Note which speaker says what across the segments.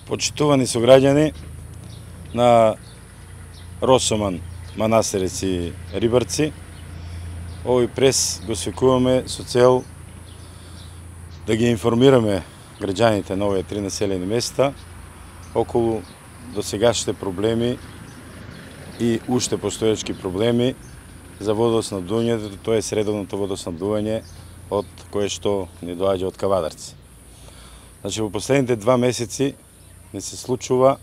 Speaker 1: Почитувани сограѓани на Росоман, Манастирец и Рибарци, овој прес го свекуваме со цел да ги информираме граѓаните на овие три населени места околу досегашните проблеми и уште постоечки проблеми за водоснабдувањето, тоа е редовното водоснабдување од кое што ни доаѓа од Кавадарци. Значи, во последните 2 месеци не се случува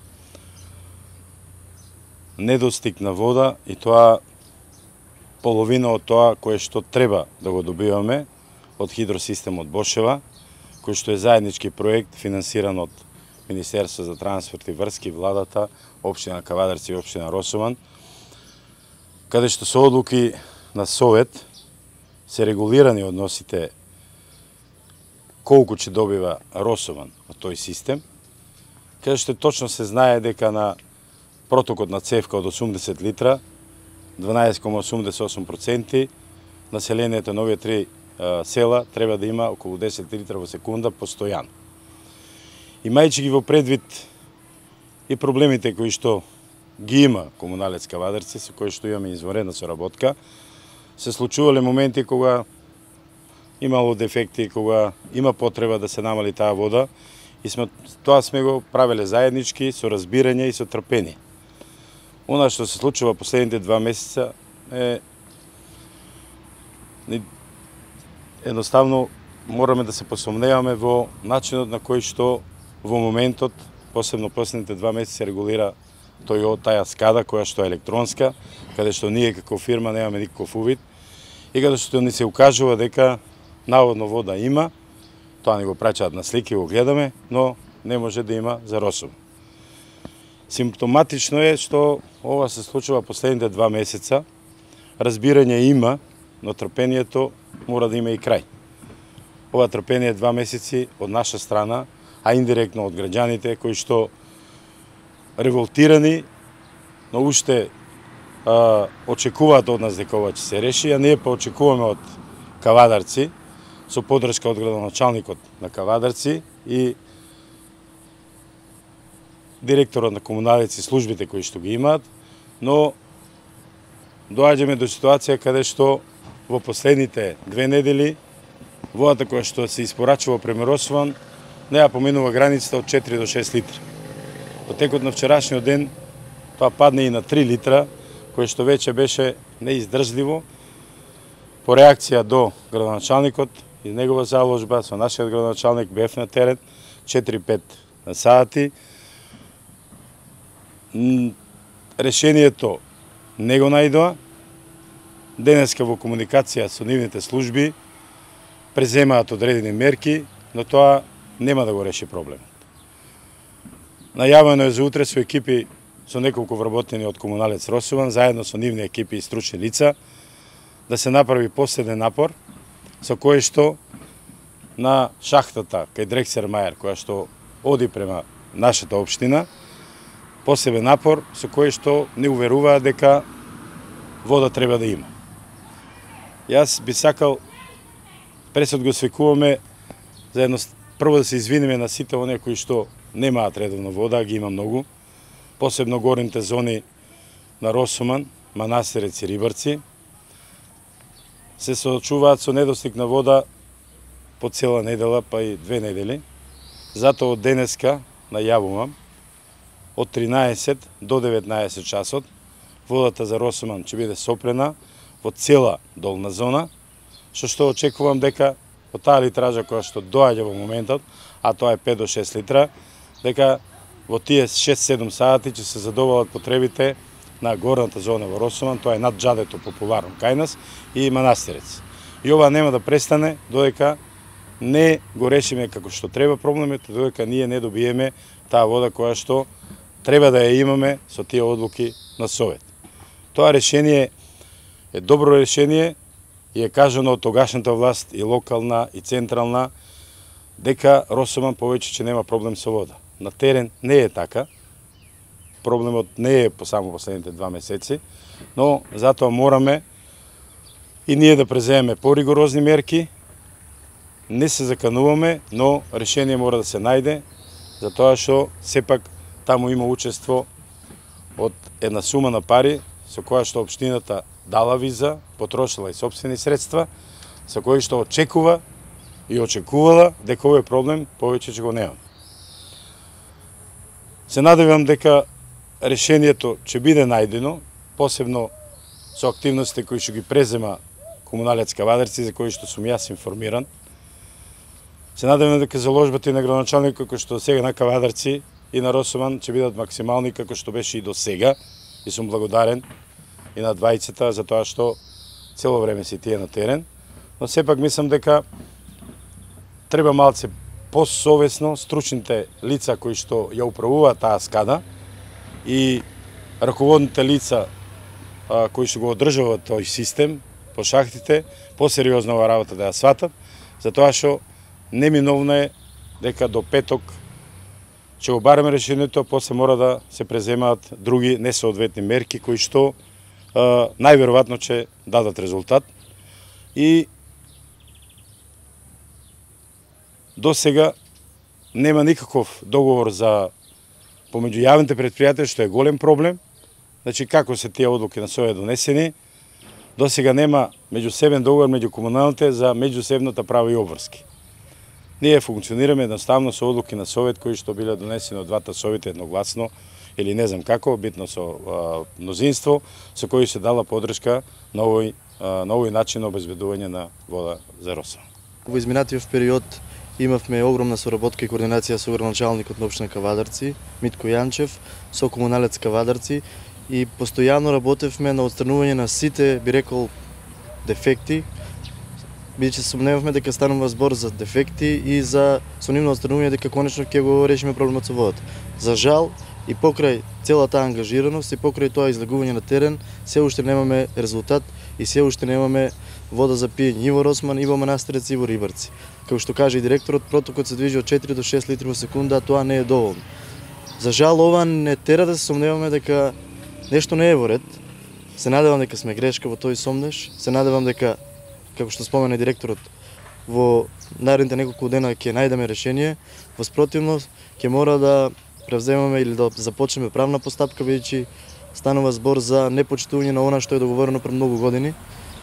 Speaker 1: недостиг на вода и тоа половина од тоа кое што треба да го добиваме од хидросистемот Бошева, кој што е заеднички проект финансиран од Министерство за транспорт и врски, владата, општина Кавадарци и општина Росоман, каде што со одлуки на Совет се регулирани односите колку ќе добива Росоман од тој систем, каде што точно се знае дека на протокот на цевка од 80 литра, 12,88% населението на овие три села треба да има околу 10 литра во секунда постојано. Имајќи ги во предвид и проблемите кои што ги има Комуналец Кавадарци, со кои што имаме извонредна соработка, се случувале моменти кога имало дефекти, кога има потреба да се намали таа вода, и тоа сме го правеле заеднички, со разбирање и со трпение. Она што се случува последните 2 месеца е едноставно мораме да се посомневаме во начинот на кој што во моментот, посебно последните 2 месеца, регулира таа скада која што е електронска, каде што ние како фирма немаме никаков увид и каде што ни се укажува дека наводно вода има. Тоа ни го праќаат на слики, го гледаме, но не може да има за Росоман. Симптоматично е што ова се случува последните 2 месеца. Разбирање има, но трпението мора да има и крај. Ова трпение 2 месеци од наша страна, а индиректно од граѓаните кои што револтирани, но уште очекуваат од нас дека ова ќе се реши, а ние па очекуваме од Кавадарци, со подршка од градоначалникот на Кавадарци и директорот на Комуналец и службите кои што ги имаат, но доаѓаме до ситуација каде што во последните 2 недели водата која што се испорачува према Росоман не ја поминува границата од 4 до 6 литра. Во текот на вчерашниот ден тоа падне и на 3 литра, кое што веќе беше неиздржливо. По реакција до градоначалникот и негова заложба со нашиот градоначалник бев на терен 4-5 сати. Решението не го најдоа. Денеска во комуникација со нивните служби преземаат одредени мерки, но тоа нема да го реши проблемот. Најавено е за утре со екипи, со неколку вработени од Комуналец Росоман, заедно со нивни екипи и стручни лица, да се направи последен напор, со кој што на шахтата кај Дрексер Мајер, која што оди према нашата општина, посебен напор со кој што не уверуваа дека вода треба да има. Јас би сакал, пресот го свекуваме, заедно прво да се извиниме на сите оние кои што немаат редовно вода, ги има многу, посебно горните зони на Росоман, Манастирец и Рибарци, се соочуваат со недостиг на вода по цела недела, па и 2 недели. Затоа од денеска најавувам од 13 до 19 часот водата за Росоман ќе биде сопрена во цела долна зона, што очекувам дека од таа литража која што доаѓа во моментот, а тоа е 5 до 6 литра, дека во тие 6-7 сати ќе се задоволат потребите на горната зона во Росоман, тоа е над Джадето популарно кај нас и Манастирец. И ова нема да престане додека не го решиме како што треба проблемот, додека ние не добиеме таа вода која што треба да ја имаме со тие одлуки на Совет. Тоа решение е добро решение и е кажано од тогашната власт и локална и централна дека Росоман повеќе ќе нема проблем со вода. На терен не е така. Проблемот не е по само последните 2 месеци, но затоа мораме и ние да преземеме поригорозни мерки. Не се закануваме, но решение мора да се најде затоа што сепак таму има учество од една сума на пари со која што општината дала виза, потрошила и сопствени средства, со кои што очекува и очекувала дека овој проблем повеќе ќе го нема. Се надевам дека решението ќе биде најдено, посебно со активностите кои што ги презема Комуналец Кавадарци, за кои што сум јас информиран. Се надевам дека заложбата и на градоначалник како што сега на Кавадарци и на Росоман ќе бидат максимални како што беше и до сега, и сум благодарен и на двајцата за тоа што цело време си тие на терен, но сепак мислам дека треба малце посовесно стручните лица кои што ја управуваат таа скада и раководните лица кои што го одржуваат тој систем по шахтите, посериозно ова работа да ја сватат, затоа што неминовно е дека до петок ќе го бареме решението, после мора да се преземаат други несоодветни мерки кои што најверојатно ќе дадат резултат. И до сега нема никаков договор за помеѓу јавните предпријатија, што е голем проблем. Значи, како се тие одлуки на СОЕ донесени, до сега нема меѓусебен договор меѓу комуналните за меѓусебната права и обврски. Ние функционираме едноставно со одлуки на Совет кои што биле донесени од двата совети едногласно или не знам како, битно со мнозинство, со кои се дала поддршка на овој начин на обезбедување на вода за Росоман.
Speaker 2: Во изминатиот период имавме огромна соработка и координација со градоначалникот на општина Кавадарци, Митко Јанчев, со Комуналец Кавадарци и постојано работевме на отстранување на сите, би рекол, дефекти, бидејќи сомневавме дека станува збор за дефекти и за со нивно отстранување дека конечно ќе го решиме проблемот со водата. За жал, и покрај целата ангажираност и покрај тоа излегување на терен, се уште немаме резултат и се уште немаме вода за пиење и во Росман, и во Манастирец, и во Рибарци. Како што каже и директорот, протокот се движи од 4 до 6 литри во секунда, а тоа не е доволно. За жал, ова не тера да се сомневаме дека нешто не е во ред. Се надевам дека сме грешка во тој сомнеш, се надевам дека, како што спомена директорот, во наредните неколку дена ќе најдеме решение, во спротивно ќе мора да превземаме или да започнеме правна постапка, бидејќи станува збор за непочитување на она што е договорено пред многу години.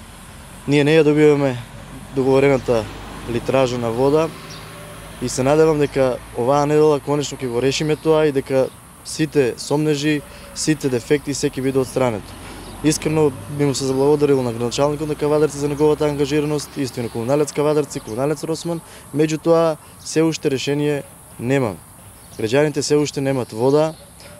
Speaker 2: Ние не ја добиваме договорената литража на вода и се надевам дека оваа недела конечно ќе го решиме тоа и дека сите сомнежи, сите дефекти се ќе биде отстранети. Искрено би му се заблагодарил на градоначалникот на Кавадарци за неговата ангажираност, исто и на Комуналец Кавадарци, Комуналец Росман, меѓутоа се уште решение немаме. Граѓаните се уште немат вода,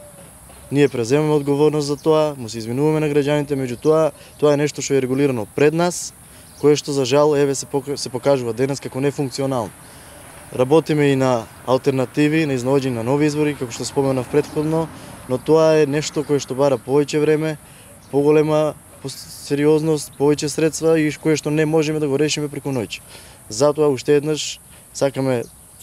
Speaker 2: ние преземаме одговорност за тоа, му се извинуваме на граѓаните, меѓутоа тоа е нешто што е регулирано пред нас, кое што за жал еве се покажува денес како нефункционално. Работиме и на алтернативи, на изнаоѓање на нови извори, како што споменав претходно, но тоа е нешто кое што бара повеќе време, поголема сериозност, повеќе средства и кое што не можеме да го решиме преку ноќ. Затоа уште еднаш сакаме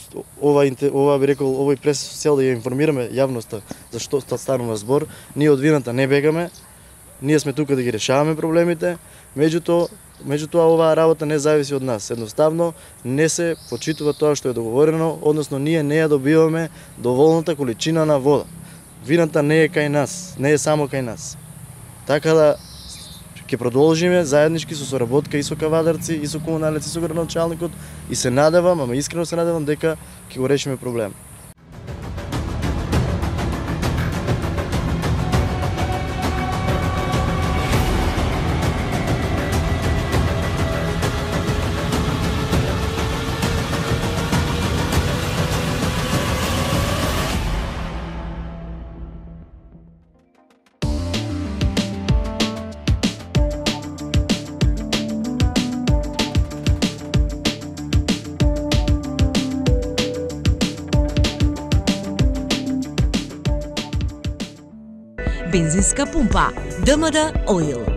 Speaker 2: би рекол, овој пресцел да ја информираме јавноста за што станува збор. Ние од вината не бегаме, ние сме тука да ги решаваме проблемите, меѓутоа оваа работа не зависи од нас. Едноставно не се почитува тоа што е договорено, односно ние не ја добиваме доволната количина на вода. Вината не е кај нас, не е само кај нас. Така да ќе продолжиме заеднички со соработка и со Кавадарци, и со Комуналец, и со градоначалникот и се надевам, ама искрено се надевам дека ќе го решиме проблем.
Speaker 3: Бензинска пумпа ДМД Оил.